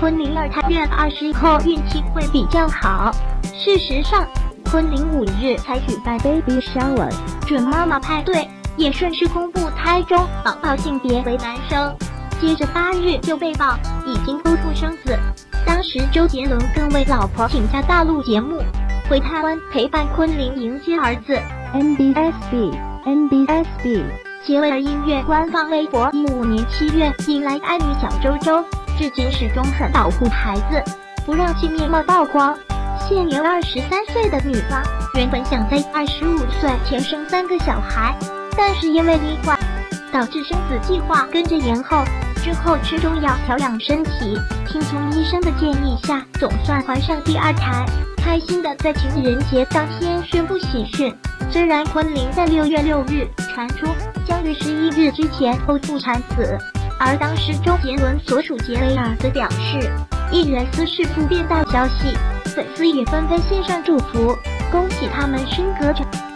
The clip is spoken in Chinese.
昆凌二胎月20后运气会比较好。事实上，昆凌5日才举办 baby shower， 准妈妈派对，也顺势公布胎中宝宝性别为男生。接着8日就被曝已经剖腹生子。当时周杰伦更为老婆请假大陆节目，回台湾陪伴昆凌迎接儿子。NBSB 杰威尔音乐官方微博15年7月引来爱女小周周，至今始终很保护孩子，不让其面貌曝光。现年23岁的女方原本想在25岁前生3个小孩，但是因为罹患导致生子计划跟着延后，之后吃中药调养身体，听从医生的建议下，总算怀上第2胎，开心的在情人节当天宣布喜讯。虽然昆凌在6月6日传出将于11日之前剖腹产子，而当时周杰伦所属杰威尔则表示，艺人私事不便大消息，粉丝也纷纷献上祝福，恭喜他们升格成